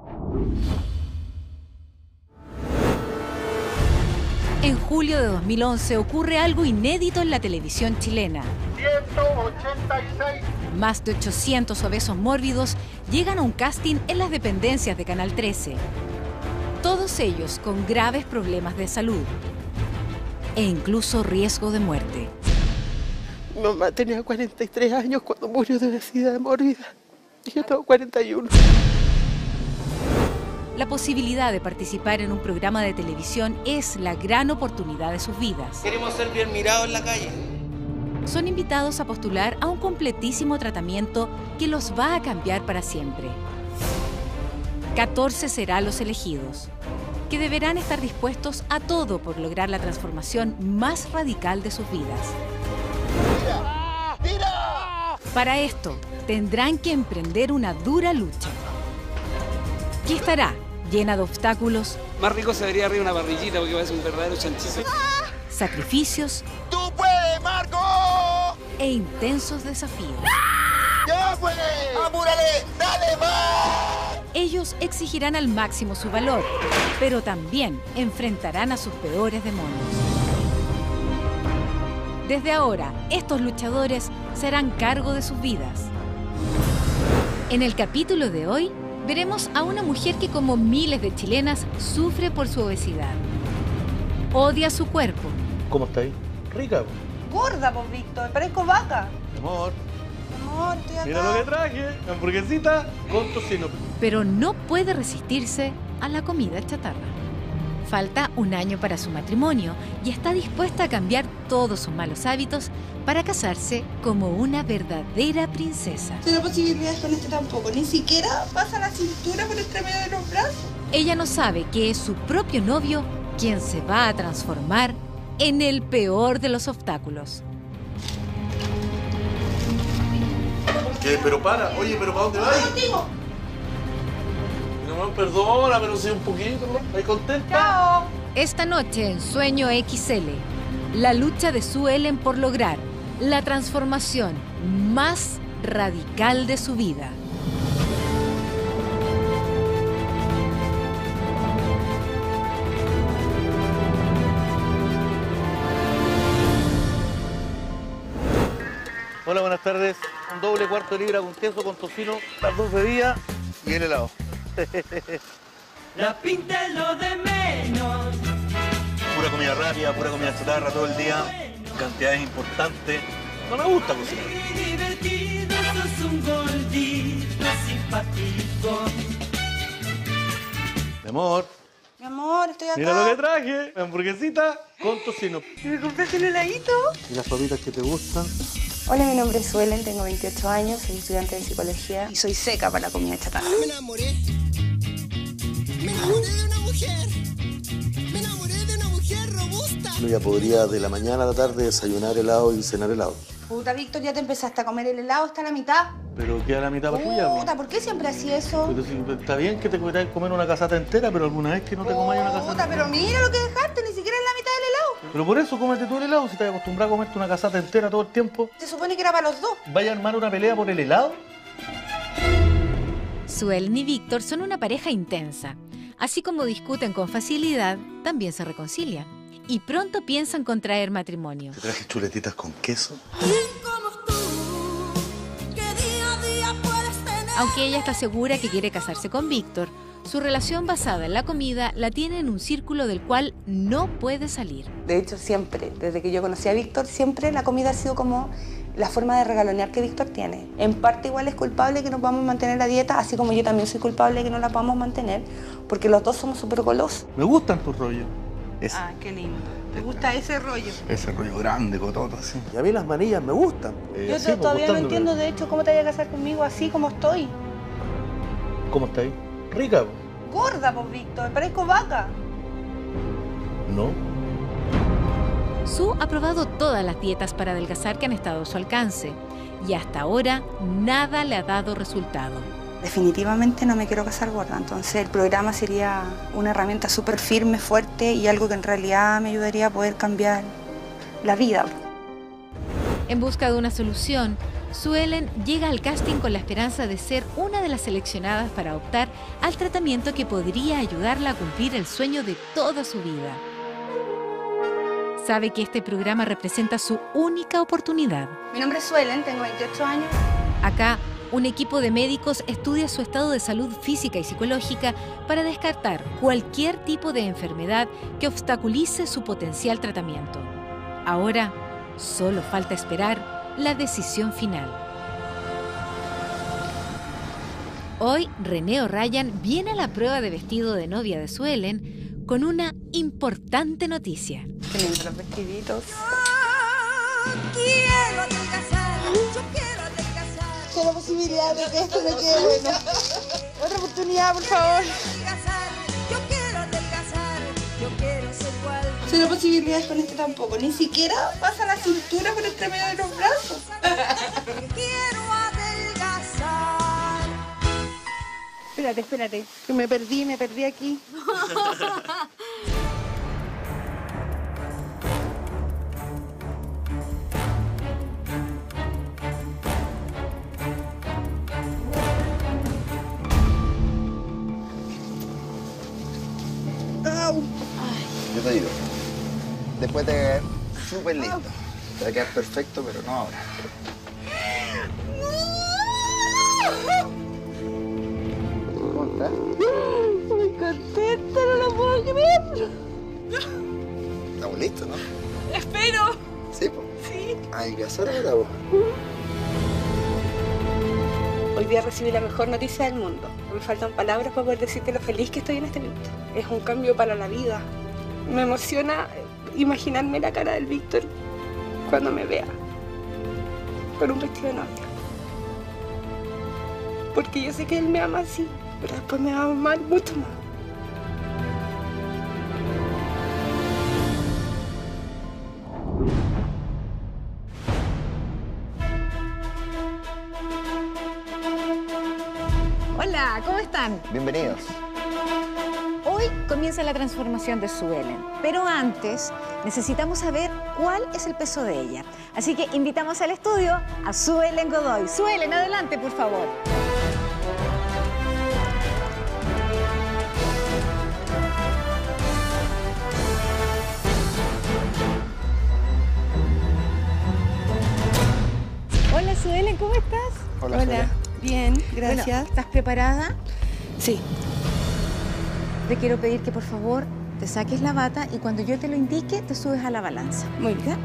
En julio de 2011 ocurre algo inédito en la televisión chilena. 186. Más de 800 obesos mórbidos llegan a un casting en las dependencias de Canal 13. Todos ellos con graves problemas de salud e incluso riesgo de muerte. Mi mamá tenía 43 años cuando murió de obesidad mórbida y yo tengo 41. La posibilidad de participar en un programa de televisión es la gran oportunidad de sus vidas. Queremos ser bien mirados en la calle. Son invitados a postular a un completísimo tratamiento que los va a cambiar para siempre. 14 serán los elegidos, que deberán estar dispuestos a todo por lograr la transformación más radical de sus vidas. ¡Tira! Para esto, tendrán que emprender una dura lucha, que estará llena de obstáculos, Más rico se vería arriba una parrillita porque va a ser un verdadero chanchito. sacrificios ¡Tú puedes, Marco! e intensos desafíos. ¡Ya pues! ¡Apúrale! ¡Dale más! Ellos exigirán al máximo su valor, pero también enfrentarán a sus peores demonios. Desde ahora, estos luchadores se harán cargo de sus vidas. En el capítulo de hoy, veremos a una mujer que, como miles de chilenas, sufre por su obesidad. Odia su cuerpo, ¿Cómo está ahí? Rica, po. Gorda, pues, Víctor, parezco vaca. Amor, Amor, estoy acá. mira lo que traje. Hamburguesita con tocino. pero no puede resistirse a la comida chatarra. Falta un año para su matrimonio y está dispuesta a cambiar todos sus malos hábitos para casarse como una verdadera princesa. No hay posibilidades con este tampoco, ni siquiera pasa la cintura por entre medio de los brazos. Ella no sabe que es su propio novio quien se va a transformar en el peor de los obstáculos. ¿Qué? Pero para. Oye, ¿pero para dónde vas? Contigo. Mi amor, perdona, pero sí un poquito, ¿no? ¿Estás contenta? Chao. Esta noche en Sueño XL, la lucha de Sue Ellen por lograr la transformación más radical de su vida. Hola, buenas tardes. Un doble cuarto de libra con queso, con tocino, las dos bebidas y el helado. La pinta es lo de menos. Pura comida rápida, pura comida chatarra todo el día, cantidades importantes. No me gusta cocinar. Y divertido, sos un gordito simpático. Mi amor, Mi amor, estoy acá. mira lo que traje. Hamburguesita con tocino. ¿Me compraste un heladito? ¿Y las papitas que te gustan? Hola, mi nombre es Suelen, tengo 28 años, soy estudiante de psicología y soy seca para la comida chatarra. Me enamoré. Me enamoré de una mujer. Me enamoré de una mujer robusta. Yo ya podría de la mañana a la tarde desayunar helado y cenar helado. Puta, Víctor, ya te empezaste a comer el helado hasta la mitad. Pero queda la mitad para tuya, po. Puta, ¿por qué siempre hacía eso? Pero sí, está bien que te puedas comer una casata entera, pero alguna vez que no te comáis una casata Puta, pero mira lo que dejaste, ni siquiera es la mitad del helado. Pero por eso cómete tú el helado, si te acostumbrado a comerte una casata entera todo el tiempo. Se supone que era para los dos. ¿Vaya a armar una pelea por el helado? Sue Ellen y Víctor son una pareja intensa. Así como discuten con facilidad, también se reconcilian. Y pronto piensan contraer matrimonio. Te traje chuletitas con queso. Aunque ella está segura que quiere casarse con Víctor, su relación basada en la comida la tiene en un círculo del cual no puede salir. De hecho, siempre, desde que yo conocí a Víctor, siempre la comida ha sido como la forma de regalonear que Víctor tiene. En parte igual es culpable que no podamos mantener la dieta, así como yo también soy culpable que no la podamos mantener, porque los dos somos súper golosos. Me gustan tus rollos. Ese, Ah, qué lindo. ¿Te gusta ese rollo? ese rollo grande, cototo, así. Y a mí las manillas me gustan. Yo Sí, pues, todavía no gustándome. entiendo, de hecho, cómo te vas a casar conmigo así como estoy. ¿Cómo está ahí? Rica, po. Gorda, pues, Víctor, parezco vaca. ¿No? Sue ha probado todas las dietas para adelgazar que han estado a su alcance y hasta ahora nada le ha dado resultado. Definitivamente no me quiero casar gorda, entonces el programa sería una herramienta súper firme, fuerte y algo que en realidad me ayudaría a poder cambiar la vida. En busca de una solución, Sue Ellen llega al casting con la esperanza de ser una de las seleccionadas para optar al tratamiento que podría ayudarla a cumplir el sueño de toda su vida. Sabe que este programa representa su única oportunidad. Mi nombre es Sue Ellen, tengo 28 años. Acá, un equipo de médicos estudia su estado de salud física y psicológica para descartar cualquier tipo de enfermedad que obstaculice su potencial tratamiento. Ahora, solo falta esperar la decisión final. Hoy, René O'Ryan viene a la prueba de vestido de novia de Sue Ellen con una importante noticia. Qué lindo los vestiditos. Quiero adelgazar, yo quiero adelgazar. Solo posibilidad de que esto me quede bueno. Otra oportunidad, por favor. Yo quiero adelgazar, yo quiero ser igual. Cero posibilidades con este tampoco. Ni siquiera pasa la cintura por entre medio de los brazos. Quiero adelgazar. Espérate, que me perdí aquí. Yo te digo, después te va a quedar súper lindo. Te va a quedar perfecto, pero no ahora. ¿Cómo estás? Muy contenta, no lo puedo creer. Estamos listos, ¿no? Espero. Sí, pues. Sí. Hay que hacer ahora, vos. Hoy día recibí la mejor noticia del mundo. Me faltan palabras para poder decirte lo feliz que estoy en este minuto. Es un cambio para la vida. Me emociona imaginarme la cara del Víctor cuando me vea con un vestido de novia. Porque yo sé que él me ama así, pero después me va a amar mucho más. Hola, ¿cómo están? Bienvenidos. Hoy comienza la transformación de Sue Ellen, pero antes necesitamos saber cuál es el peso de ella. Así que invitamos al estudio a Sue Ellen Godoy. Sue Ellen, adelante, por favor. Hola, Sue Ellen, ¿cómo estás? Hola, Julia. Bien, gracias. Bueno, ¿estás preparada? Sí. Te quiero pedir que por favor te saques la bata y cuando yo te lo indique te subes a la balanza. Muy bien.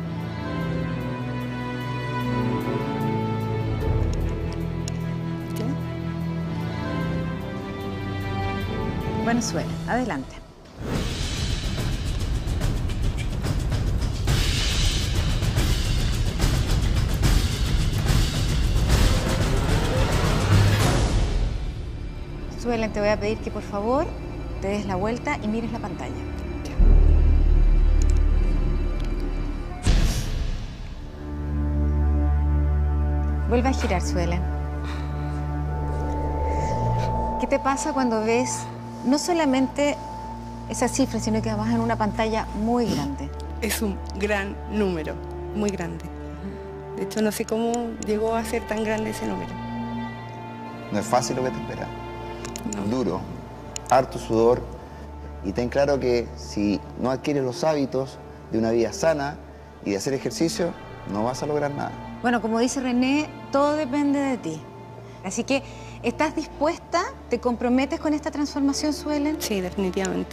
Bueno, Sue Ellen, adelante. Sue Ellen, te voy a pedir que por favor te des la vuelta y mires la pantalla. Vuelve a girar, Sue Ellen. ¿Qué te pasa cuando ves no solamente esa cifra, sino que además en una pantalla muy grande? Es un gran número, muy grande. De hecho, no sé cómo llegó a ser tan grande ese número. No es fácil lo que te espera. Duro, harto sudor, y ten claro que si no adquieres los hábitos de una vida sana y de hacer ejercicio, no vas a lograr nada. Bueno, como dice René, todo depende de ti. Así que, ¿estás dispuesta? ¿Te comprometes con esta transformación, Sue Ellen? Sí, definitivamente.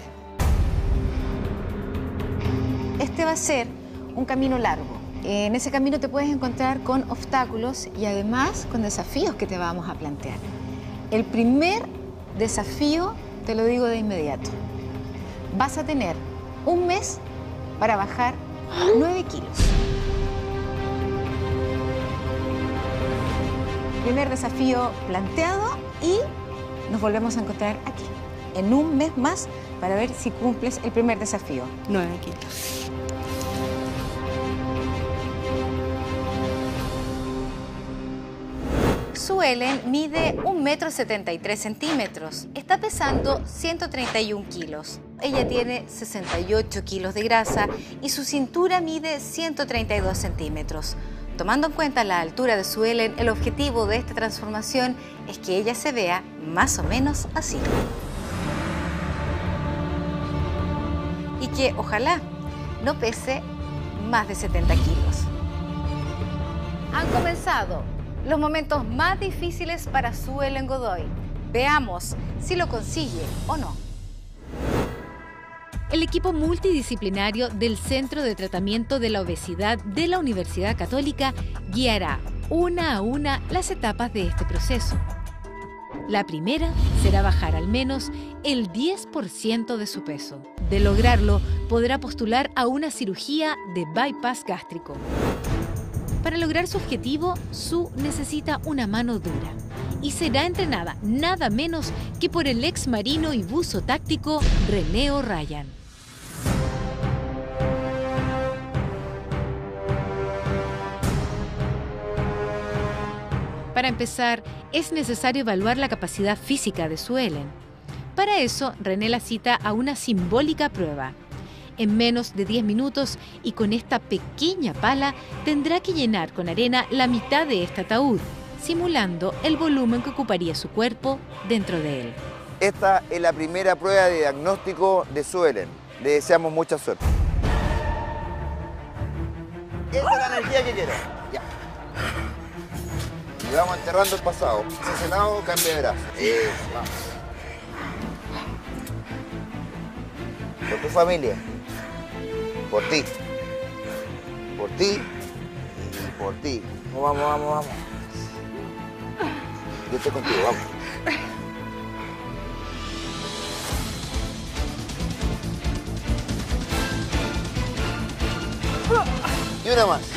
Este va a ser un camino largo. En ese camino te puedes encontrar con obstáculos y además con desafíos que te vamos a plantear. El primer desafío, te lo digo de inmediato. Vas a tener un mes para bajar 9 kilos. Primer desafío planteado y nos volvemos a encontrar aquí, en un mes más, para ver si cumples el primer desafío. 9 kilos. Sue Ellen mide 1,73 m. Está pesando 131 kilos. Ella tiene 68 kilos de grasa y su cintura mide 132 centímetros. Tomando en cuenta la altura de su Ellen, el objetivo de esta transformación es que ella se vea más o menos así. Y que ojalá no pese más de 70 kilos. Han comenzado los momentos más difíciles para Sue Ellen Godoy. Veamos si lo consigue o no. El equipo multidisciplinario del Centro de Tratamiento de la Obesidad de la Universidad Católica guiará una a una las etapas de este proceso. La primera será bajar al menos el 10% de su peso. De lograrlo, podrá postular a una cirugía de bypass gástrico. Para lograr su objetivo, Sue necesita una mano dura y será entrenada nada menos que por el ex marino y buzo táctico René O'Ryan. Para empezar, es necesario evaluar la capacidad física de Sue Ellen. Para eso, René la cita a una simbólica prueba. En menos de 10 minutos y con esta pequeña pala, tendrá que llenar con arena la mitad de este ataúd, simulando el volumen que ocuparía su cuerpo dentro de él. Esta es la primera prueba de diagnóstico de Sue Ellen. Le deseamos mucha suerte. Esa es la energía que quiero. Ya. Y vamos enterrando el pasado. Ese lado, cambio de brazo. Eso, vamos. Por tu familia. Por ti. Por ti. Y por ti. Vamos, vamos, vamos. Yo estoy contigo, vamos. Y una más.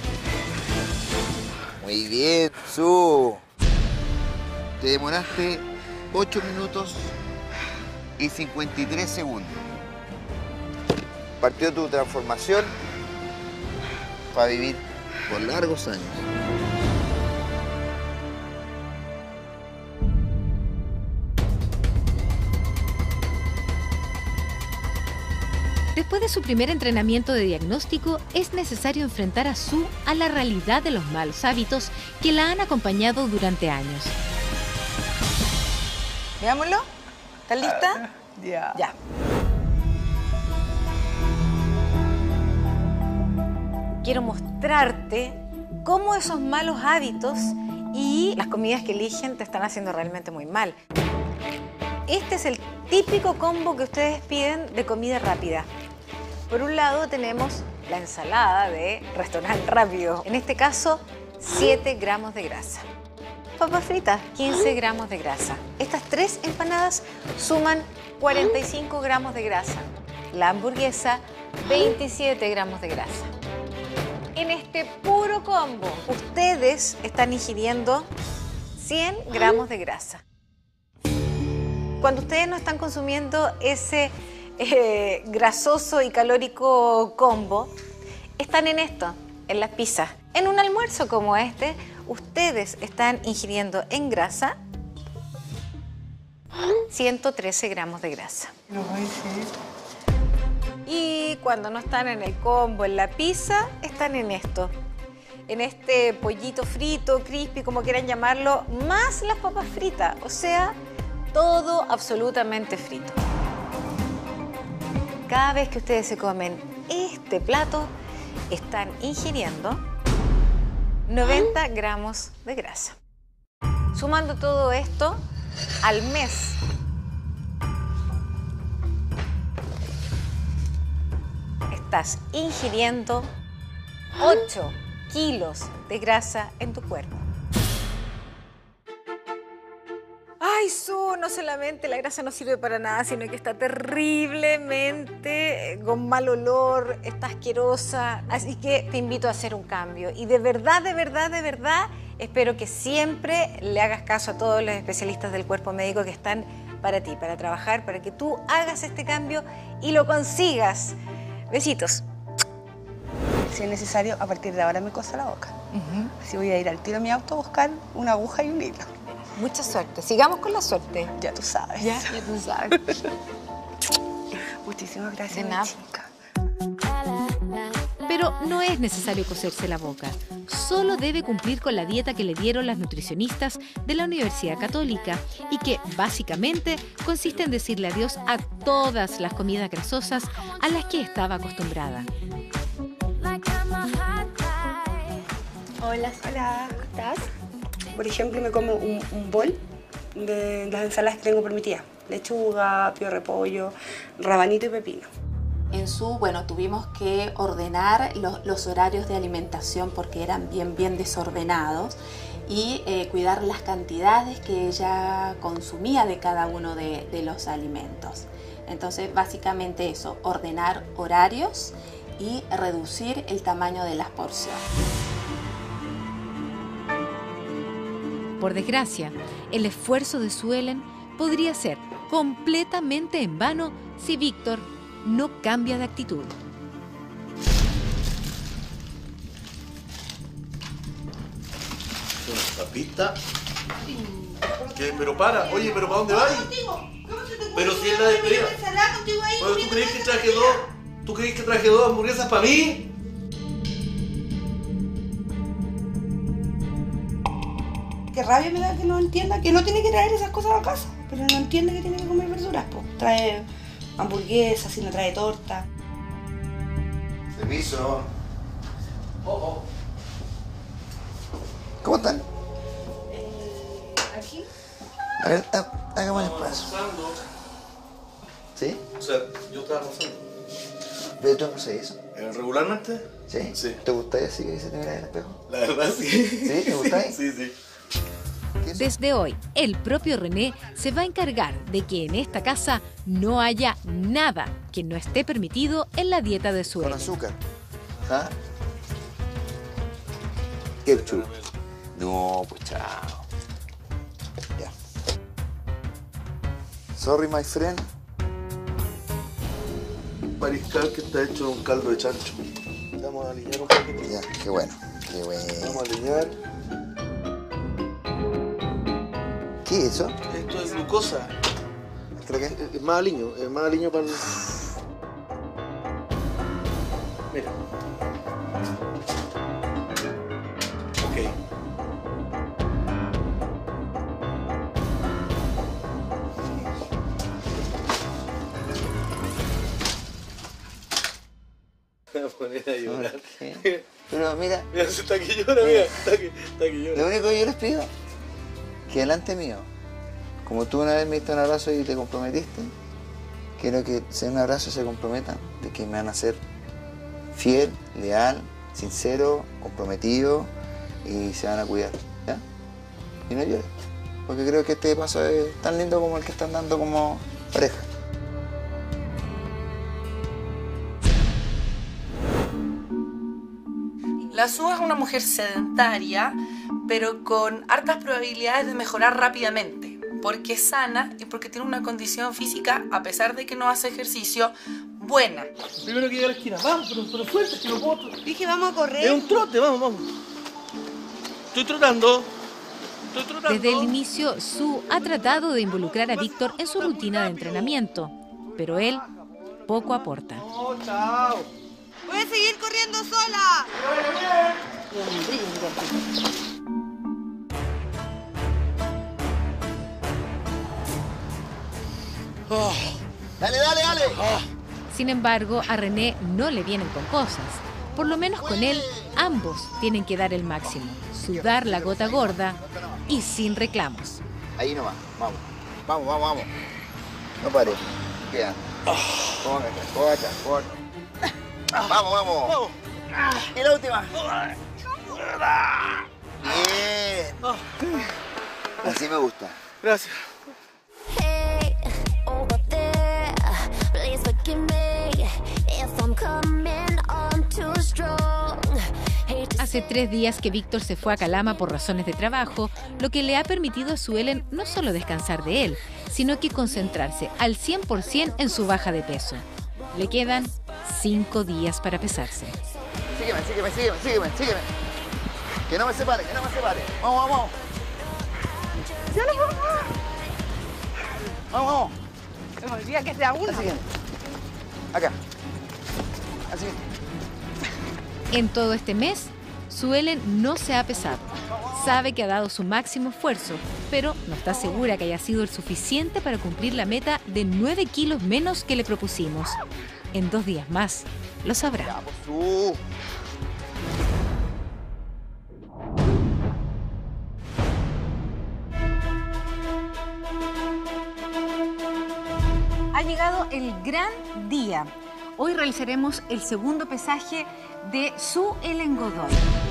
Muy bien, Sue. Te demoraste 8 minutos y 53 segundos. Partió tu transformación para vivir por largos años. Después de su primer entrenamiento de diagnóstico, es necesario enfrentar a Sue a la realidad de los malos hábitos que la han acompañado durante años. Veámoslo. ¿Estás lista? Ya. Ya. Quiero mostrarte cómo esos malos hábitos y las comidas que eligen te están haciendo realmente muy mal. Este es el típico combo que ustedes piden de comida rápida. Por un lado tenemos la ensalada de restaurante rápido. En este caso, 7 gramos de grasa. Papas fritas, 15 gramos de grasa. Estas 3 empanadas suman 45 gramos de grasa. La hamburguesa, 27 gramos de grasa. En este puro combo, ustedes están ingiriendo 100 gramos de grasa. Cuando ustedes no están consumiendo ese grasoso y calórico combo, están en esto, en las pizzas. En un almuerzo como este, ustedes están ingiriendo en grasa 113 gramos de grasa. No puede ser. Y cuando no están en el combo, en la pizza, están en esto. En este pollito frito, crispy, como quieran llamarlo, más las papas fritas. O sea, todo absolutamente frito. Cada vez que ustedes se comen este plato, están ingiriendo 90 gramos de grasa. Sumando todo esto, al mes, estás ingiriendo 8 kilos de grasa en tu cuerpo. Ay, Sue, no solamente la grasa no sirve para nada, sino que está terriblemente con mal olor, está asquerosa. Así que te invito a hacer un cambio. Y de verdad, espero que siempre le hagas caso a todos los especialistas del cuerpo médico que están para ti, para trabajar, para que tú hagas este cambio y lo consigas. Besitos. Si es necesario, a partir de ahora me cosa la boca. Así voy a ir al tiro a mi auto a buscar una aguja y un hilo. Mucha suerte. Sigamos con la suerte. Ya tú sabes. Ya tú sabes. Muchísimas gracias, De nada. chica. Pero no es necesario coserse la boca. Solo debe cumplir con la dieta que le dieron las nutricionistas de la Universidad Católica y que, básicamente, consiste en decirle adiós a todas las comidas grasosas a las que estaba acostumbrada. Hola, ¿cómo estás? Por ejemplo, me como un bol de las ensaladas que tengo permitidas. Lechuga, pio repollo, rabanito y pepino. En su, tuvimos que ordenar los horarios de alimentación porque eran bien desordenados y cuidar las cantidades que ella consumía de cada uno de los alimentos. Entonces, básicamente eso, ordenar horarios y reducir el tamaño de las porciones. Por desgracia, el esfuerzo de Sue-Ellen podría ser completamente en vano si Víctor no cambia de actitud. ¿Papita? ¿Qué? ¿Pero para? Oye, ¿pero para dónde vas? Pero si es la despedida. Bueno, ¿tú crees que traje dos? ¿Tú crees que traje dos hamburguesas para mí? Qué rabia me da que no entienda que no tiene que traer esas cosas a casa, pero no entiende que tiene que comer verduras, pues. Trae hamburguesas, si no trae torta. Permiso. ¿Cómo están? ¿Aquí? A ver, hagamos el espacio. ¿Sí? O sea, yo estaba rozando. ¿Pero tú no sé eso? ¿Regularmente? ¿Sí? Sí. ¿Te gustaría así que se te mira en el espejo? La verdad, sí. ¿Sí? ¿Te gustaría? Sí. Desde hoy, el propio René se va a encargar de que en esta casa no haya nada que no esté permitido en la dieta de Sue-Ellen. Con azúcar. ¿Ah? Ketchup. No, pues chao. Ya. Sorry, my friend. Mariscal que está hecho un caldo de chancho. Vamos a alinear un poquito. Ya, qué bueno. Qué bueno. Vamos a alinear. ¿Qué es eso? Esto es glucosa. ¿Creo que? Es más aliño para el... Mira. Ok. Me voy a poner a llorar. Pero mira... Mira, se está que llora, mira. Está que llora. Lo único que yo les pido, que delante mío, como tú una vez me diste un abrazo y te comprometiste, quiero que sea un abrazo y se comprometan de que me van a ser fiel, leal, sincero, comprometido y se van a cuidar, ¿ya? Y no llores, porque creo que este paso es tan lindo como el que están dando como pareja. La Sue es una mujer sedentaria, pero con hartas probabilidades de mejorar rápidamente, porque es sana y porque tiene una condición física, a pesar de que no hace ejercicio, buena. Primero que llegue a la esquina, vamos, pero suelta, que no puedo... Dije, vamos a correr. Es un trote, vamos. Estoy trotando. Desde el inicio, Sue ha tratado de involucrar a Víctor en su rutina de entrenamiento, pero él poco aporta. No, chao. Voy a seguir corriendo sola. ¡Dale! Sin embargo, a René no le vienen con cosas. Por lo menos con él, ambos tienen que dar el máximo, sudar la gota gorda y sin reclamos. Ahí nomás, vamos. No pare. Queda. Cocha. Vamos. Y la última. Bien. Así me gusta. Gracias. Hace 3 días que Víctor se fue a Calama por razones de trabajo, lo que le ha permitido a Sue-Ellen no solo descansar de él, sino que concentrarse al 100% en su baja de peso. Le quedan 5 días para pesarse. Sígueme. Que no me separe. Vamos. Ya no puedo más. Vamos. Se me olvida que sea uno. Acá. Así. En todo este mes, Suelen no se ha pesado. Sabe que ha dado su máximo esfuerzo, pero no está segura que haya sido el suficiente para cumplir la meta de 9 kilos menos que le propusimos. En 2 días más, lo sabrá. Ha llegado el gran día. Hoy realizaremos el segundo pesaje de Suelen Godoy.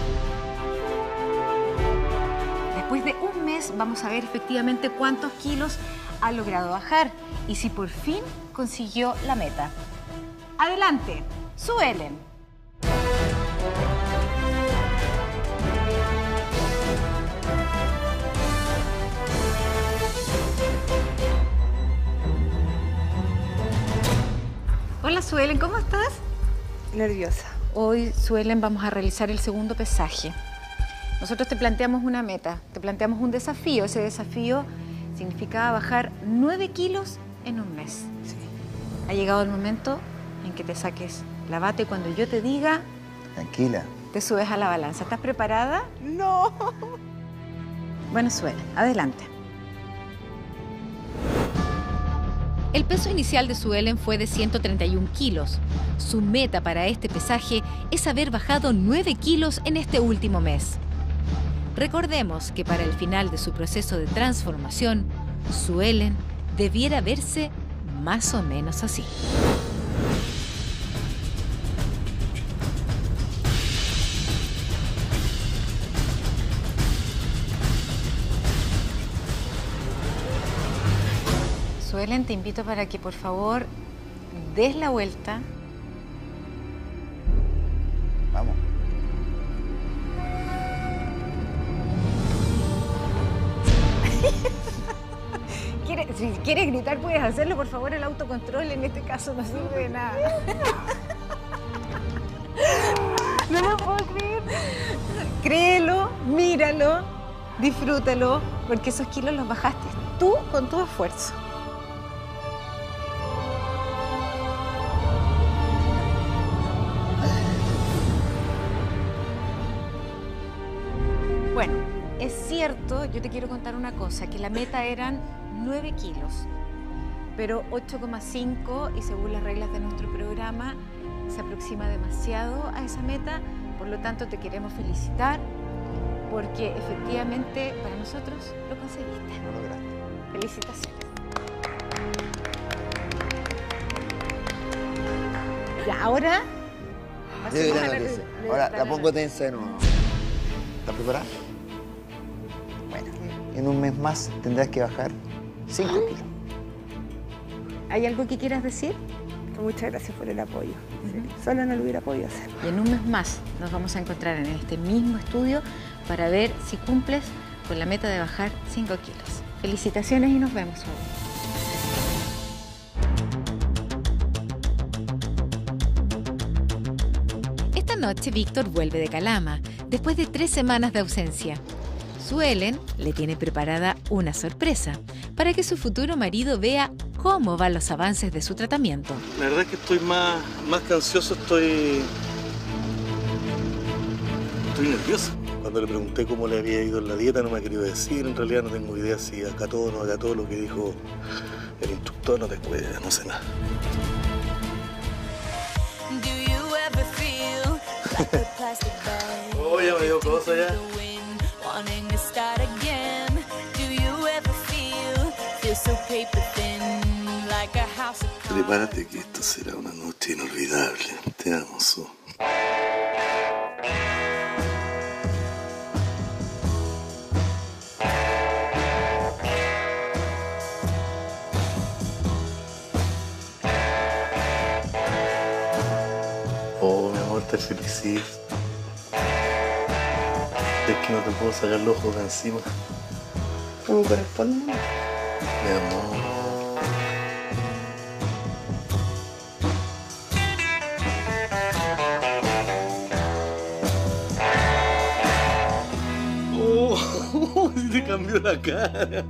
Después de un mes vamos a ver efectivamente cuántos kilos ha logrado bajar y si por fin consiguió la meta. Adelante, Suelen. Hola Suelen, ¿cómo estás? Nerviosa. Hoy, Suelen, vamos a realizar el segundo pesaje. Nosotros te planteamos una meta, te planteamos un desafío. Ese desafío significaba bajar 9 kilos en un mes. Sí. Ha llegado el momento en que te saques la bata y cuando yo te diga... Tranquila. Te subes a la balanza. ¿Estás preparada? No. Bueno, Suelen, adelante. El peso inicial de Suelen fue de 131 kilos. Su meta para este pesaje es haber bajado 9 kilos en este último mes. Recordemos que para el final de su proceso de transformación, Suelen debiera verse más o menos así. Suelen, te invito para que por favor des la vuelta. Vamos. Si quieres gritar, puedes hacerlo. Por favor, el autocontrol en este caso no sirve de nada. No lo puedo creer. Créelo, míralo, disfrútalo, porque esos kilos los bajaste tú con tu esfuerzo. Bueno, es cierto, yo te quiero contar una cosa, que la meta eran 9 kilos, pero 8,5 y según las reglas de nuestro programa se aproxima demasiado a esa meta, por lo tanto te queremos felicitar porque efectivamente para nosotros lo conseguiste. Lo lograste. Felicitaciones. Ya, ahora... Ahora la pongo tensa de nuevo. ¿Estás preparada? Bueno, en un mes más tendrás que bajar 5 kilos. ¿Hay algo que quieras decir? Muchas gracias por el apoyo. Solo no lo hubiera podido hacer. Y en un mes más nos vamos a encontrar en este mismo estudio para ver si cumples con la meta de bajar 5 kilos. Felicitaciones y nos vemos hoy. Esta noche Víctor vuelve de Calama, después de 3 semanas de ausencia. Suelen le tiene preparada una sorpresa para que su futuro marido vea cómo van los avances de su tratamiento. La verdad es que estoy más que ansioso, estoy nervioso. Cuando le pregunté cómo le había ido en la dieta no me ha querido decir, en realidad no tengo idea si acató o no acató lo que dijo el instructor, no tengo idea, no sé nada. Oh, ya me dio cosa ya. Prepárate que esto será una noche inolvidable. Te amo, Su. Oh, mi amor, te felicito. Es que no te puedo sacar los ojos de encima. ¿Cómo corresponde? Mi amor. Oh, te cambió la cara.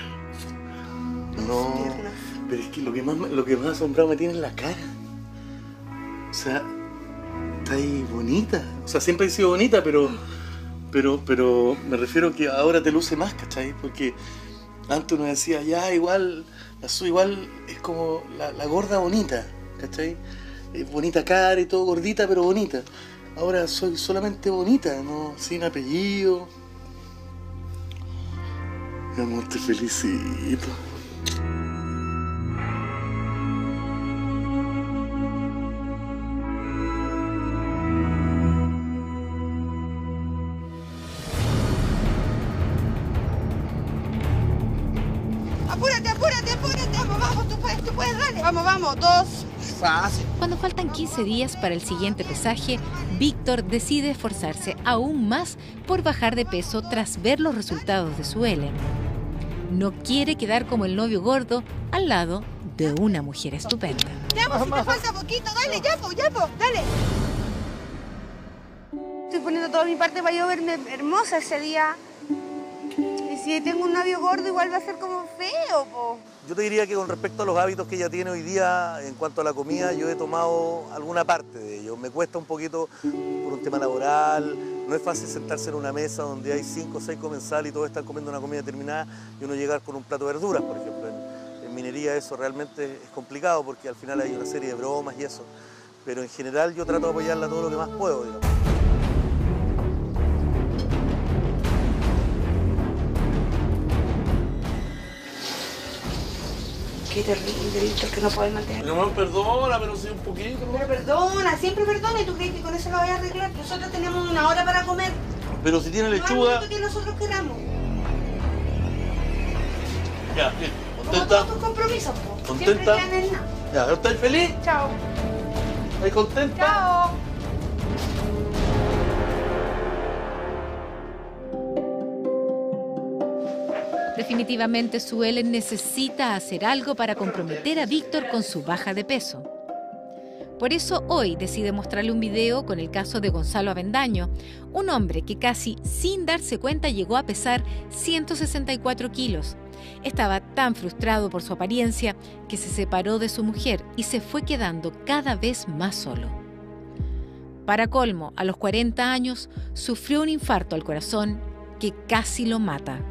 No, pero es que lo que más asombrado me tiene es la cara. O sea, ahí bonita. O sea, siempre he sido bonita, pero me refiero que ahora te luce más, ¿cachai? Porque antes uno decía, ya, igual, la Su igual es como la gorda bonita, ¿cachai? Bonita cara y todo, gordita, pero bonita. Ahora soy solamente bonita, ¿no? Sin apellido. Mi amor, te felicito. Apúrate, apúrate, apúrate. Vamos, tú puedes, dale. Vamos, 2. Fácil. Cuando faltan 15 días para el siguiente pesaje, Víctor decide esforzarse aún más por bajar de peso tras ver los resultados de su Ellen. No quiere quedar como el novio gordo al lado de una mujer estupenda. Ya, pues, si te falta poquito, dale, ya, dale. Estoy poniendo toda mi parte para yo verme hermosa ese día. Y si tengo un novio gordo, igual va a ser como feo, po. Yo te diría que con respecto a los hábitos que ella tiene hoy día en cuanto a la comida, yo he tomado alguna parte de ellos. Me cuesta un poquito por un tema laboral, no es fácil sentarse en una mesa donde hay 5 o 6 comensales y todos están comiendo una comida determinada y uno llegar con un plato de verduras, por ejemplo. En minería eso realmente es complicado porque al final hay una serie de bromas y eso, pero en general yo trato de apoyarla todo lo que más puedo, digamos. Qué terrible, Víctor, que no puedes mantener. Mi amor, perdona, pero sí un poquito. Pero perdona, siempre perdona. ¿Y tú crees que con eso lo voy a arreglar? Nosotros tenemos 1 hora para comer. Pero si tiene No lechuga... es lo que nosotros queramos. Ya, bien. Como ¿Contenta? todos tus compromisos, po. ¿Contenta? Siempre quedan en nada. Ya, ¿estás feliz? Chao. ¿Estás contenta? Chao. Definitivamente su Ellen necesita hacer algo para comprometer a Víctor con su baja de peso. Por eso hoy decide mostrarle un video con el caso de Gonzalo Avendaño, un hombre que casi sin darse cuenta llegó a pesar 164 kilos. Estaba tan frustrado por su apariencia que se separó de su mujer y se fue quedando cada vez más solo. Para colmo, a los 40 años, sufrió un infarto al corazón que casi lo mata.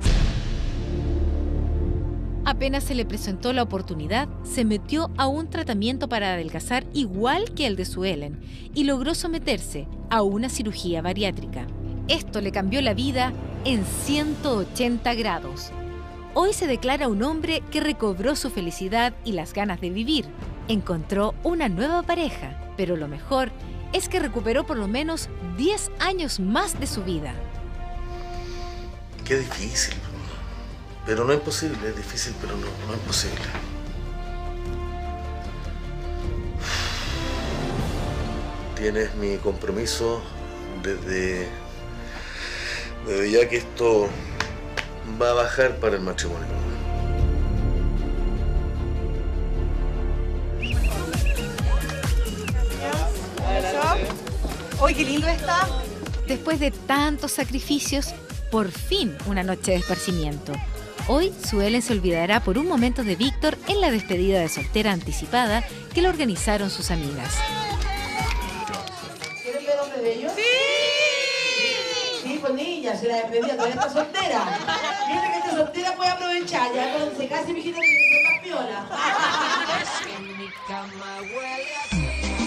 Apenas se le presentó la oportunidad, se metió a un tratamiento para adelgazar igual que el de su Ellen y logró someterse a una cirugía bariátrica. Esto le cambió la vida en 180 grados. Hoy se declara un hombre que recobró su felicidad y las ganas de vivir. Encontró una nueva pareja, pero lo mejor es que recuperó por lo menos 10 años más de su vida. Qué difícil. Pero no es imposible, es difícil, pero no es posible. Tienes mi compromiso desde ya que esto va a bajar para el matrimonio. ¡Uy, qué lindo está! Después de tantos sacrificios, por fin una noche de esparcimiento. Hoy, su Ellen se olvidará por un momento de Víctor en la despedida de soltera anticipada que le organizaron sus amigas. ¿Quieres ver hombre de ellos? ¡Sí! Sí, pues niña, se la despedida, todavía está soltera. Mientras que esté soltera puede aprovechar, ya cuando se case, mijita, que se más piola. En mi cama huele así.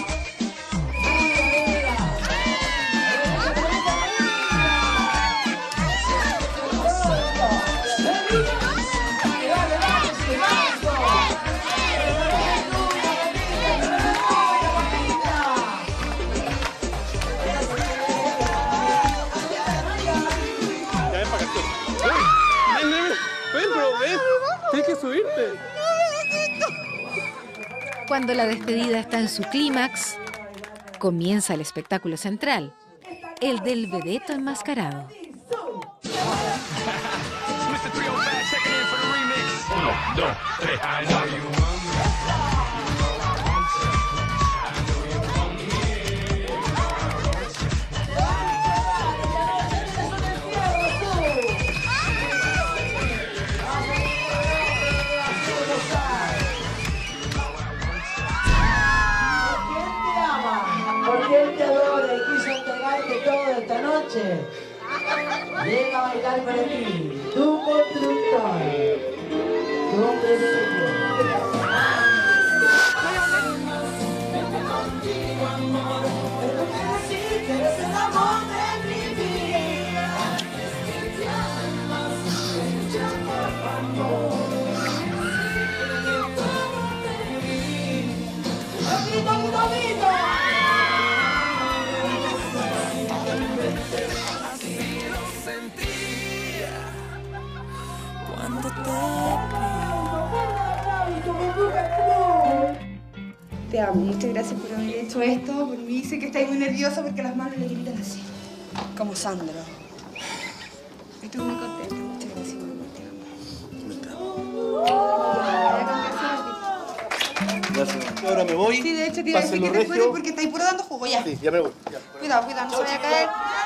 Tienes que subirte. Cuando la despedida está en su clímax, comienza el espectáculo central, el del vedeto enmascarado. 1, 2, 3, I know you want me. Porque él te adora. noche. Llega a bailar para ti, tu constructor. Tu hombre de Te amo, muchas gracias por haber hecho esto. Por mí sé que estáis muy nerviosa porque las manos le gritan así, como Sandro. Estoy muy contenta, muchas gracias por Gracias. Ahora me voy. Sí, de hecho te iba a decir que te fueras porque estáis puro dando jugo, ya. Sí, ya me voy. Ya. Cuidado, cuidado, no se vaya a caer.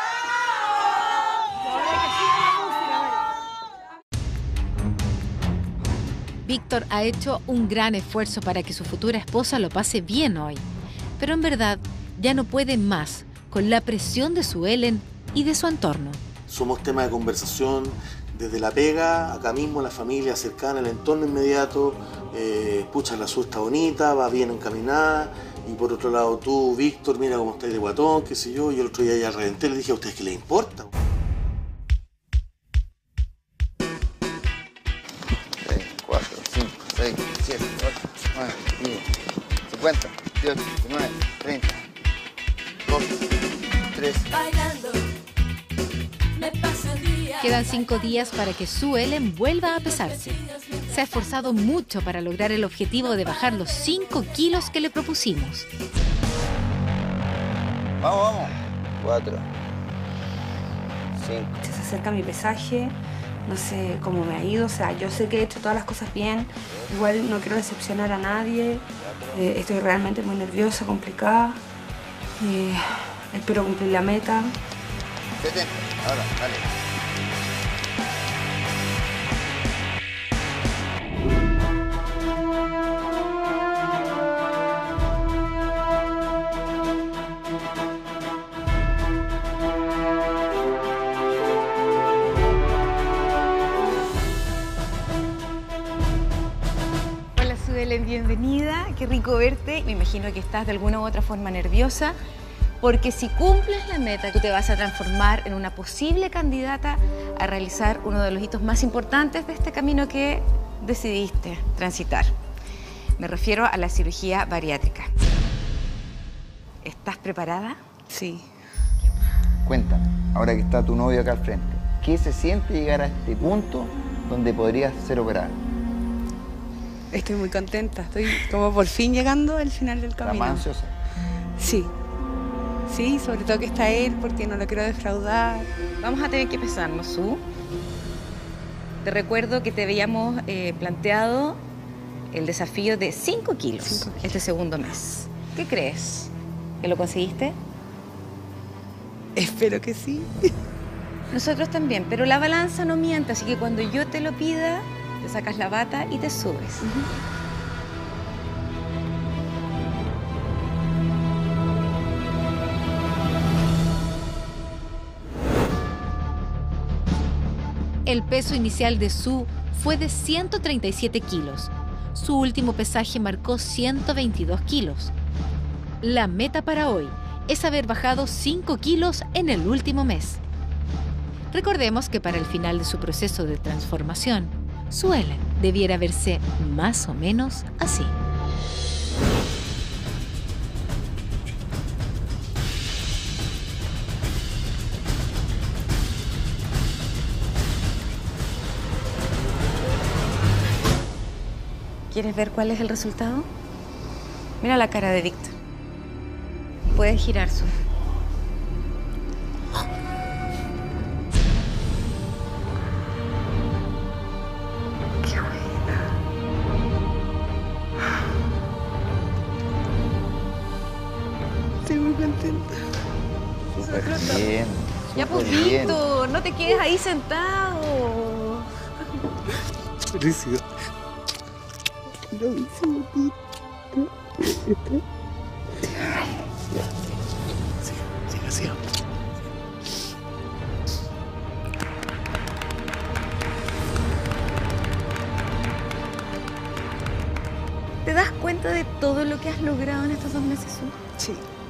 Víctor ha hecho un gran esfuerzo para que su futura esposa lo pase bien hoy, pero en verdad ya no puede más con la presión de su Ellen y de su entorno. Somos tema de conversación desde la pega, acá mismo, la familia cercana, el entorno inmediato. Pucha, la Su está bonita, va bien encaminada. Y por otro lado tú, Víctor, mira cómo estáis de guatón, qué sé yo. Y el otro día ya reventé, le dije a ustedes qué les importa. 3, 4, 5, 6, 7, 8, 9, 10, 50, 18, 19, 30, 2, 3. Quedan 5 días para que Sue Ellen vuelva a pesarse. Se ha esforzado mucho para lograr el objetivo de bajar los 5 kilos que le propusimos. Vamos, vamos. 4, 5. Se acerca mi pesaje, no sé cómo me ha ido, o sea, yo sé que he hecho todas las cosas bien, igual no quiero decepcionar a nadie, estoy realmente muy nerviosa, complicada, espero cumplir la meta. 70, ahora, dale. Hola Sue Ellen, bienvenida, qué rico verte. Me imagino que estás de alguna u otra forma nerviosa, porque si cumples la meta, tú te vas a transformar en una posible candidata a realizar uno de los hitos más importantes de este camino que decidiste transitar. Me refiero a la cirugía bariátrica. ¿Estás preparada? Sí. Cuéntame, ahora que está tu novio acá al frente, ¿qué se siente llegar a este punto donde podrías ser operada? Estoy muy contenta, estoy como por fin llegando al final del camino. ¿Estás más ansiosa? Sí. Sí, sobre todo que está él, porque no lo quiero defraudar. Vamos a tener que pesarnos, Su. Te recuerdo que te habíamos planteado el desafío de 5 kilos este segundo mes. ¿Qué crees? ¿Que lo conseguiste? Espero que sí. Nosotros también, pero la balanza no miente, así que cuando yo te lo pida, te sacas la bata y te subes. El peso inicial de Su fue de 137 kilos. Su último pesaje marcó 122 kilos. La meta para hoy es haber bajado 5 kilos en el último mes. Recordemos que para el final de su proceso de transformación, Sue Ellen debiera verse más o menos así. ¿Quieres ver cuál es el resultado? Mira la cara de Víctor. Puedes girar, Su. Qué buena. Estoy muy contenta. Súper bien. Ya pues, Víctor, no te quedes ahí sentado. Felicidad. Lo hice bonito. Sigue así. das cuenta de todo lo que has logrado en estos 2 meses? Sí.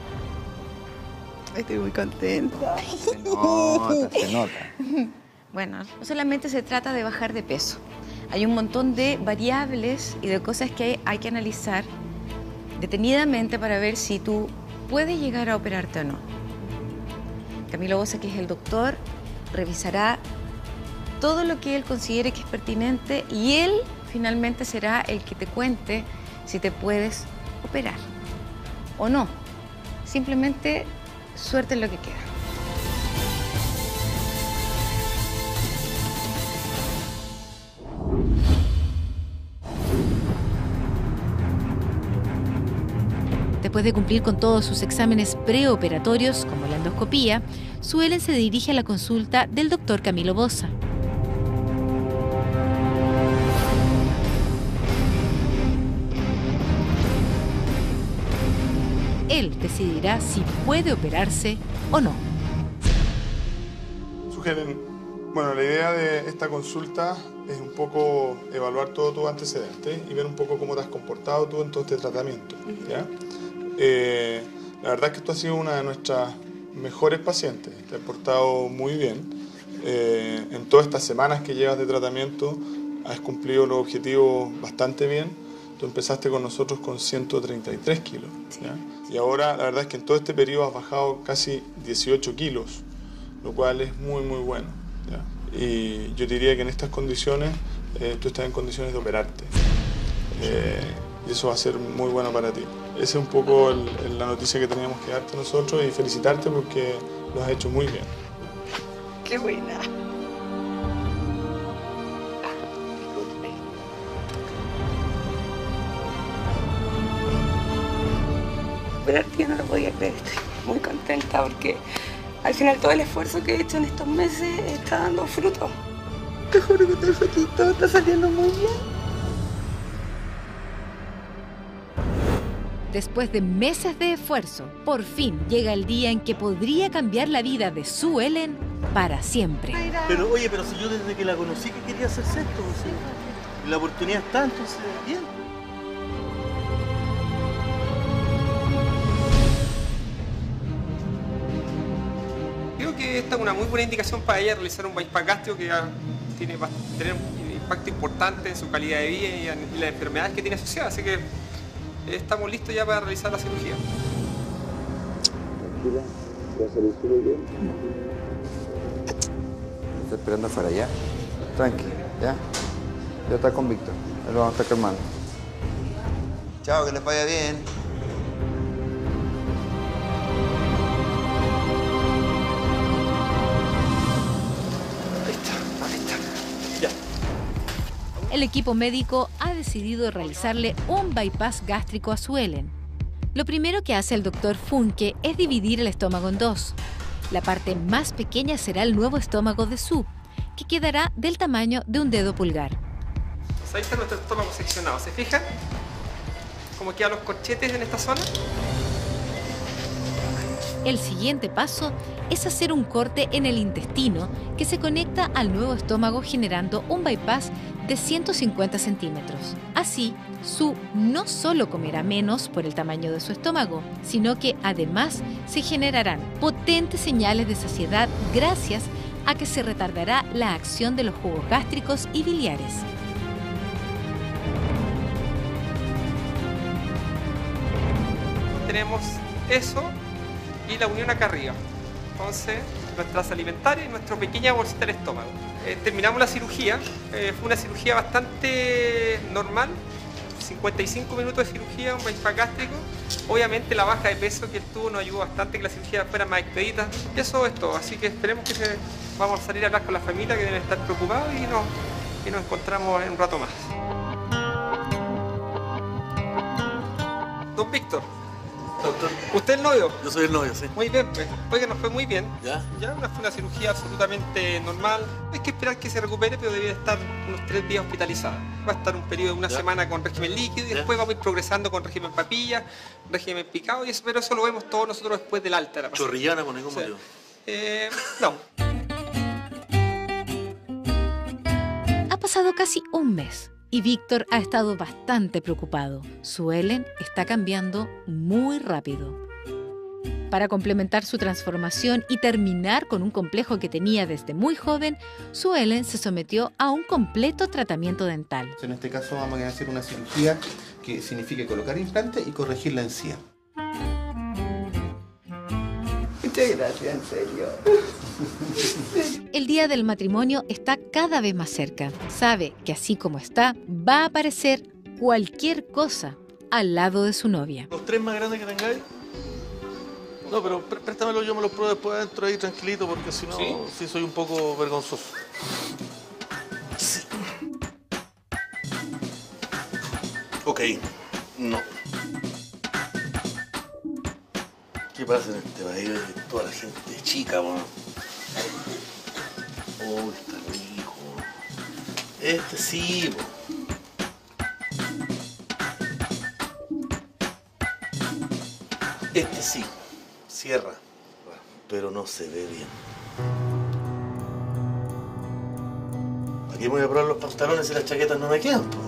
Estoy muy contenta. Se nota. Bueno, no solamente se trata de bajar de peso. Hay un montón de variables y de cosas que hay que analizar detenidamente para ver si tú puedes llegar a operarte o no. Camilo Bosa, que es el doctor, revisará todo lo que él considere que es pertinente y él finalmente será el que te cuente si te puedes operar o no. Simplemente suerte en lo que queda. Después de cumplir con todos sus exámenes preoperatorios, como la endoscopía, Suelen se dirige a la consulta del doctor Camilo Bosa. Él decidirá si puede operarse o no. Sugieren, bueno, la idea de esta consulta es un poco evaluar todo tu antecedente y ver un poco cómo te has comportado tú en todo este tratamiento, ¿ya? La verdad es que tú has sido una de nuestras mejores pacientes, te has portado muy bien. En todas estas semanas que llevas de tratamiento has cumplido los objetivos bastante bien. Tú empezaste con nosotros con 133 kilos, ¿ya? Y ahora la verdad es que en todo este periodo has bajado casi 18 kilos, lo cual es muy muy bueno, ¿ya? Y yo diría que en estas condiciones tú estás en condiciones de operarte. Y eso va a ser muy bueno para ti. Esa es un poco la noticia que teníamos que darte nosotros y felicitarte porque lo has hecho muy bien. ¡Qué buena! Yo no lo podía creer, estoy muy contenta porque al final todo el esfuerzo que he hecho en estos meses está dando fruto. Te juro que estoy feliz, todo está saliendo muy bien. Después de meses de esfuerzo, por fin llega el día en que podría cambiar la vida de Sue Ellen para siempre. Pero oye, pero si yo desde que la conocí que quería hacerse esto, o sea, la oportunidad está, entonces bien. Creo que esta es una muy buena indicación para ella realizar un bypass gástrico que va a tener un impacto importante en su calidad de vida y en las enfermedades que tiene asociadas, así que estamos listos ya para realizar la cirugía. Tranquila, va a salir súper bien. Está esperando afuera, ¿ya? Tranqui, ¿ya? Ya está con Víctor, ahí lo vamos a estar calmando. Chao, que les vaya bien. El equipo médico ha decidido realizarle un bypass gástrico a Sue Ellen. Lo primero que hace el doctor Funke es dividir el estómago en dos. La parte más pequeña será el nuevo estómago de Sue, que quedará del tamaño de un dedo pulgar. Ahí está nuestro estómago seccionado, ¿se fijan? ¿Cómo quedan los corchetes en esta zona? El siguiente paso es hacer un corte en el intestino que se conecta al nuevo estómago generando un bypass de 150 centímetros. Así, Sue no solo comerá menos por el tamaño de su estómago, sino que además se generarán potentes señales de saciedad gracias a que se retardará la acción de los jugos gástricos y biliares. Tenemos eso y la unión acá arriba. Entonces, nuestras alimentarias y nuestra pequeña bolsita del estómago. Terminamos la cirugía. Fue una cirugía bastante normal. 55 minutos de cirugía, un bypass gástrico. Obviamente la baja de peso que él tuvo nos ayudó bastante, que la cirugía fuera más expedita. Eso es todo. Así que esperemos que vamos a salir a hablar con la familia, que deben estar preocupados, y nos encontramos en un rato más. Don Víctor. Doctor. ¿Usted es el novio? Yo soy el novio, sí. Muy bien, pues. Oiga, nos fue muy bien. ¿Ya? Ya fue una cirugía absolutamente normal. Hay que esperar que se recupere, pero debe estar unos 3 días hospitalizada. Va a estar un periodo de una semana con régimen líquido y después vamos a ir progresando con régimen papilla, régimen picado, y eso, pero eso lo vemos todos nosotros después del alta. La Chorrillana con ningún motivo. No. Ha pasado casi un mes Y Víctor ha estado bastante preocupado. Su Ellen está cambiando muy rápido. Para complementar su transformación y terminar con un complejo que tenía desde muy joven, su Ellen se sometió a un completo tratamiento dental. En este caso vamos a hacer una cirugía que significa colocar implante y corregir la encía. Muchas gracias, en serio. El día del matrimonio está cada vez más cerca. Sabe que así como está, va a aparecer cualquier cosa al lado de su novia. ¿Los 3 más grandes que tengáis? No, pero préstamelo, yo me los pruebo después adentro ahí tranquilito, porque si no, sí soy un poco vergonzoso. Sí. Ok, no. ¿Qué pasa en este país? Toda la gente chica, bueno. Oh, está rico. Este sí, po. Este sí. Cierra. Pero no se ve bien. ¿Para qué me voy a probar los pantalones y las chaquetas no me quedan, po?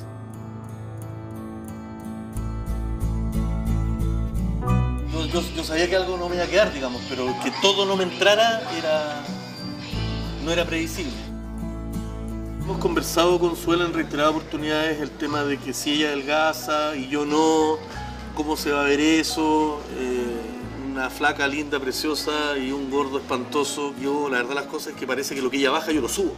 Yo sabía que algo no me iba a quedar, digamos, pero que todo no me entrara no era previsible. Hemos conversado con Suela en reiteradas oportunidades el tema de que si ella adelgaza y yo no, cómo se va a ver eso, una flaca linda, preciosa y un gordo espantoso. Yo, la verdad, las cosas es que parece que lo que ella baja yo lo subo.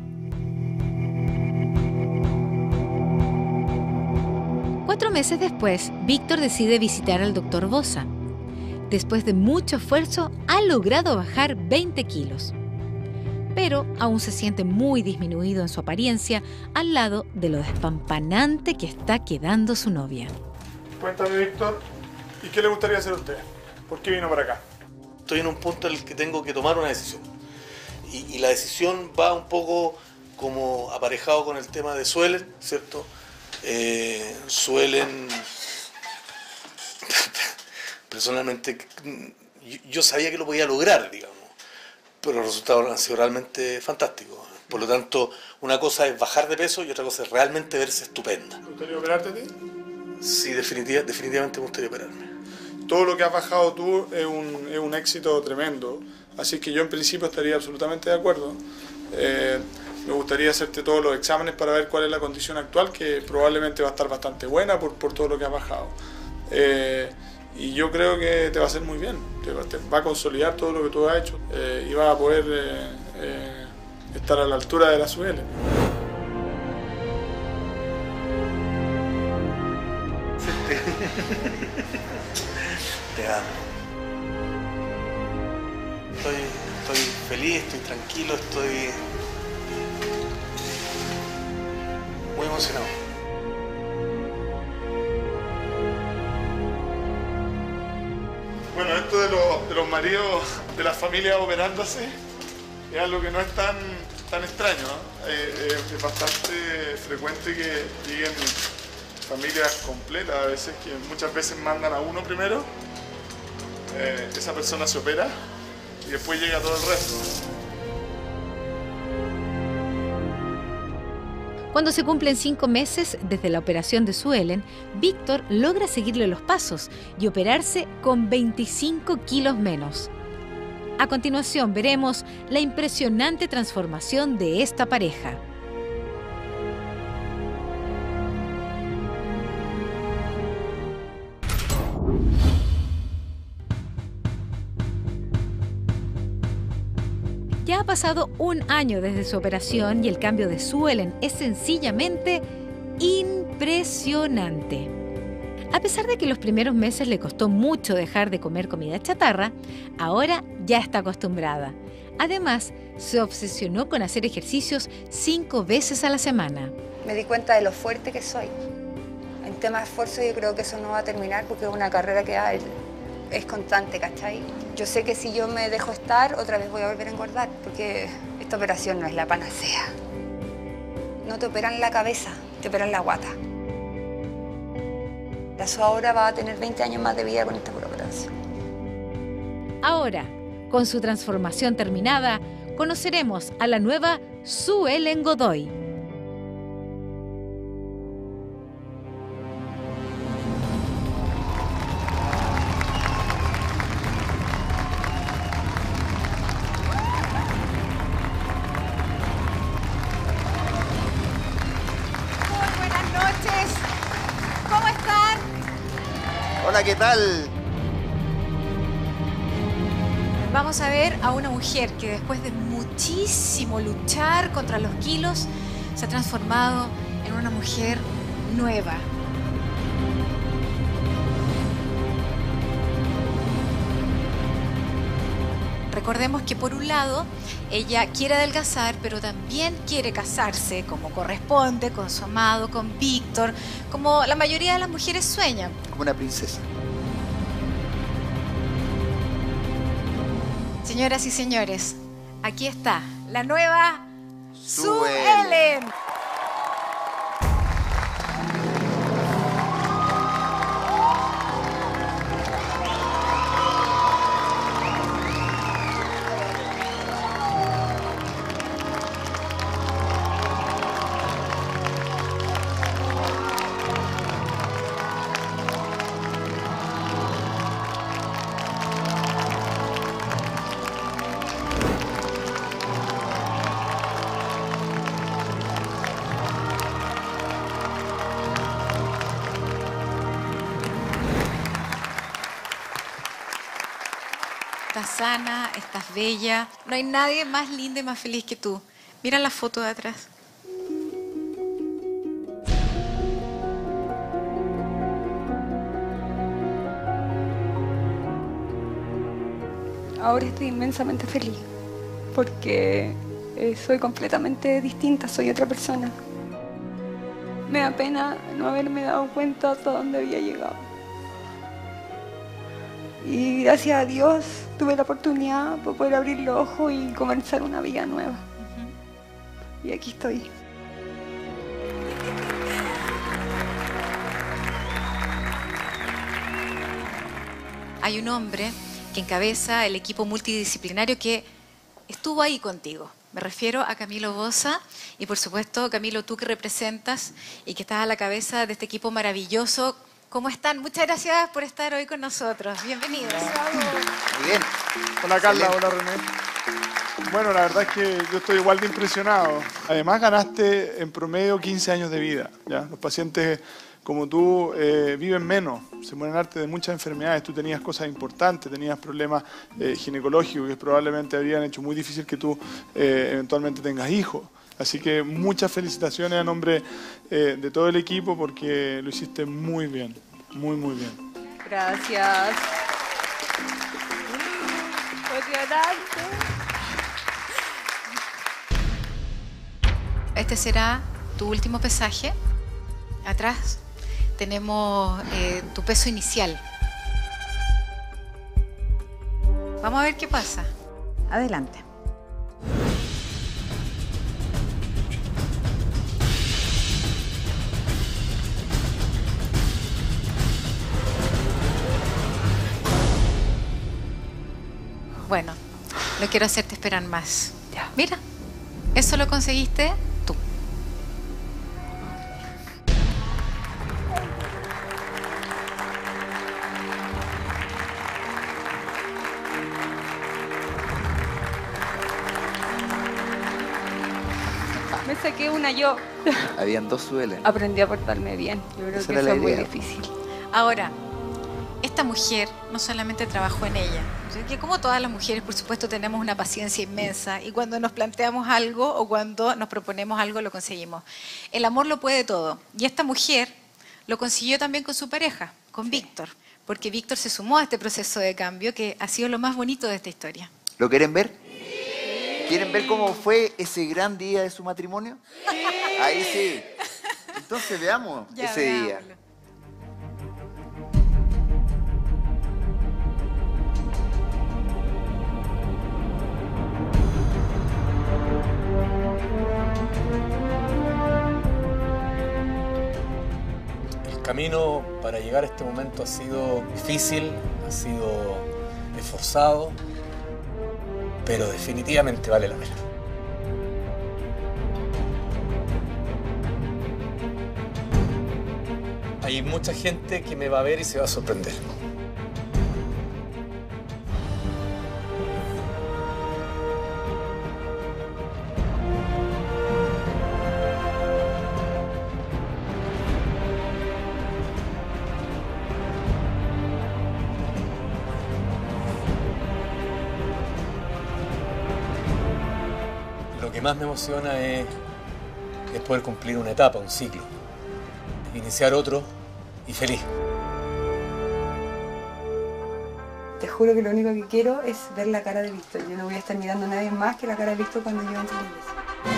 Cuatro meses después, Víctor decide visitar al doctor Bosa. Después de mucho esfuerzo, ha logrado bajar 20 kilos. Pero aún se siente muy disminuido en su apariencia al lado de lo despampanante que está quedando su novia. Cuéntame, Víctor, ¿y qué le gustaría hacer a usted? ¿Por qué vino para acá? Estoy en un punto en el que tengo que tomar una decisión. Y la decisión va un poco como aparejado con el tema de Suelen, ¿cierto? Suelen... Personalmente, yo sabía que lo podía lograr, digamos, pero los resultados han sido realmente fantásticos. Por lo tanto, una cosa es bajar de peso y otra cosa es realmente verse estupenda. ¿Te gustaría operarte a ti? Sí, definitivamente me gustaría operarme. Todo lo que has bajado tú es un éxito tremendo, así que yo en principio estaría absolutamente de acuerdo. Me gustaría hacerte todos los exámenes para ver cuál es la condición actual, que probablemente va a estar bastante buena por todo lo que has bajado. Y yo creo que te va a hacer muy bien, te va a consolidar todo lo que tú has hecho y vas a poder estar a la altura de la Suelen. Te amo. Estoy feliz, estoy tranquilo, estoy muy emocionado. Bueno, esto de los maridos de las familias operándose es algo que no es tan extraño, ¿no? Es bastante frecuente que lleguen familias completas, a veces que muchas veces mandan a uno primero, esa persona se opera y después llega todo el resto. Cuando se cumplen 5 meses desde la operación de su Ellen, Víctor logra seguirle los pasos y operarse con 25 kilos menos. A continuación veremos la impresionante transformación de esta pareja. Ya ha pasado un año desde su operación y el cambio de su Ellen es sencillamente impresionante. A pesar de que los primeros meses le costó mucho dejar de comer comida chatarra, ahora ya está acostumbrada. Además, se obsesionó con hacer ejercicios 5 veces a la semana. Me di cuenta de lo fuerte que soy. En tema de esfuerzo yo creo que eso no va a terminar porque es una carrera que es constante, ¿cachai? Yo sé que si yo me dejo estar, otra vez voy a volver a engordar, porque esta operación no es la panacea. No te operan la cabeza, te operan la guata. Eso ahora va a tener 20 años más de vida con esta pura operación. Ahora, con su transformación terminada, conoceremos a la nueva Su Ellen Godoy. Hola, ¿qué tal? Vamos a ver a una mujer que después de muchísimo luchar contra los kilos se ha transformado en una mujer nueva. Recordemos que por un lado ella quiere adelgazar, pero también quiere casarse como corresponde, con su amado, con Víctor, como la mayoría de las mujeres sueñan. Como una princesa. Señoras y señores, aquí está la nueva Sue Ellen. Estás sana, estás bella. No hay nadie más linda y más feliz que tú. Mira la foto de atrás. Ahora estoy inmensamente feliz porque soy completamente distinta, soy otra persona. Me da pena no haberme dado cuenta hasta dónde había llegado. Y gracias a Dios tuve la oportunidad de poder abrir los ojos y comenzar una vida nueva. Y aquí estoy. Hay un hombre que encabeza el equipo multidisciplinario que estuvo ahí contigo. Me refiero a Camilo Bosa y por supuesto, Camilo, tú que representas y que estás a la cabeza de este equipo maravilloso. ¿Cómo están? Muchas gracias por estar hoy con nosotros. Bienvenidos. Muy bien. Hola Carla, hola René. Bueno, la verdad es que yo estoy igual de impresionado. Además ganaste en promedio 15 años de vida. ¿Ya? Los pacientes como tú viven menos, se mueren antes de muchas enfermedades. Tú tenías cosas importantes, tenías problemas ginecológicos que probablemente habrían hecho muy difícil que tú eventualmente tengas hijos. Así que muchas felicitaciones a nombre de todo el equipo porque lo hiciste muy bien, muy bien. Gracias. Emocionante. Este será tu último pesaje. Atrás tenemos tu peso inicial. Vamos a ver qué pasa. Adelante. Bueno, no quiero hacerte esperar más. Ya. Mira, eso lo conseguiste tú. Me saqué una yo. Habían dos Sue Ellen. Aprendí a portarme bien. Yo creo que eso es muy difícil. Ahora, esta mujer no solamente trabajó en ella, que como todas las mujeres, por supuesto, tenemos una paciencia inmensa y cuando nos planteamos algo o cuando nos proponemos algo lo conseguimos. El amor lo puede todo y esta mujer lo consiguió también con su pareja, con Víctor, porque Víctor se sumó a este proceso de cambio que ha sido lo más bonito de esta historia. ¿Lo quieren ver? ¿Quieren ver cómo fue ese gran día de su matrimonio? Sí. Ahí sí. Entonces veamos ese día. El camino para llegar a este momento ha sido difícil, ha sido esforzado, pero definitivamente vale la pena. Hay mucha gente que me va a ver y se va a sorprender. que más me emociona es poder cumplir una etapa, un ciclo. Iniciar otro y feliz. Te juro que lo único que quiero es ver la cara de Víctor. Yo no voy a estar mirando a nadie más que la cara de Víctor cuando yo entre a la iglesia.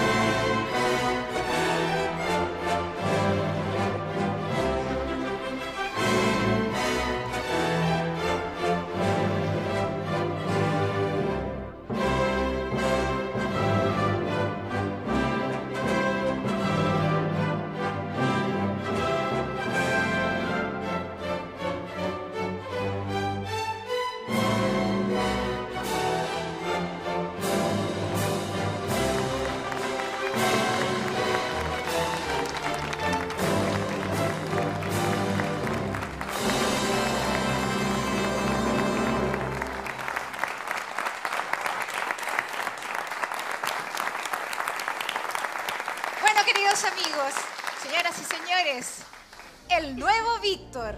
Queridos amigos, señoras y señores, el nuevo Víctor.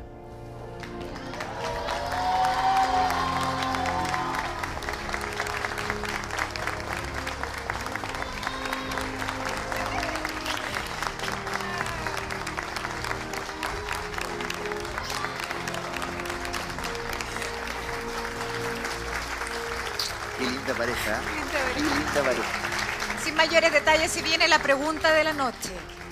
Qué linda pareja. Qué linda pareja. Sin mayores detalles, se viene la pregunta de la noche.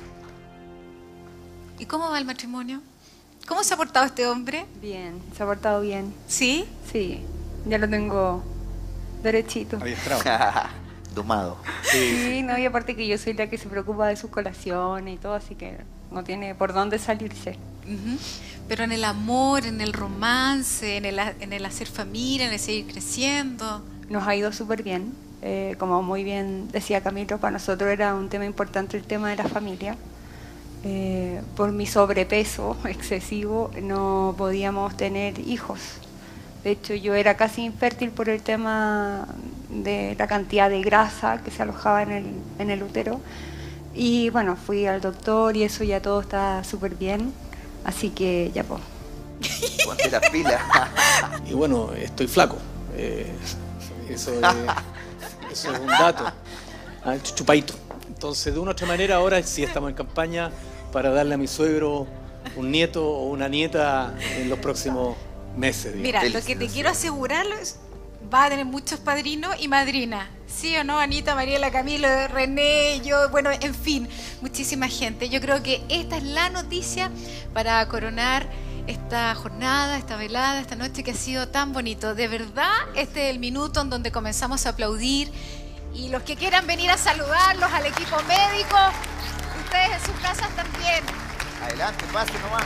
¿Y cómo va el matrimonio? ¿Cómo se ha portado este hombre? Bien, se ha portado bien. ¿Sí? Sí, ya lo tengo derechito. Domado. Sí, no, y aparte que yo soy la que se preocupa de sus colaciones y todo, así que no tiene por dónde salirse. Pero en el amor, en el romance, en el hacer familia, en el seguir creciendo. Nos ha ido súper bien. Como muy bien decía Camilo, para nosotros era un tema importante el tema de la familia. Por mi sobrepeso excesivo no podíamos tener hijos. De hecho, yo era casi infértil por el tema de la cantidad de grasa que se alojaba en el útero. Y bueno, fui al doctor y eso ya todo está súper bien. Así que ya pues. Ponte las pilas. Y bueno, estoy flaco. Eso es un dato. Chupadito. Entonces, de una u otra manera, ahora sí estamos en campaña para darle a mi suegro un nieto o una nieta en los próximos meses. Mira, lo que te quiero asegurar es va a tener muchos padrinos y madrinas. ¿Sí o no? Anita, Mariela, Camilo, René, yo, bueno, en fin, muchísima gente. Yo creo que esta es la noticia para coronar esta jornada, esta velada, esta noche que ha sido tan bonito. De verdad, este es el minuto en donde comenzamos a aplaudir. Y los que quieran venir a saludarlos, al equipo médico, ustedes en sus casas también. Adelante, pase nomás.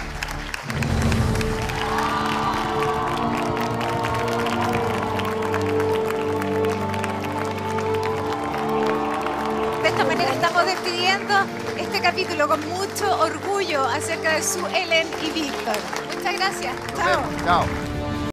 De esta manera estamos despidiendo este capítulo con mucho orgullo acerca de Sue Ellen y Víctor. Muchas gracias. Chao. Chao.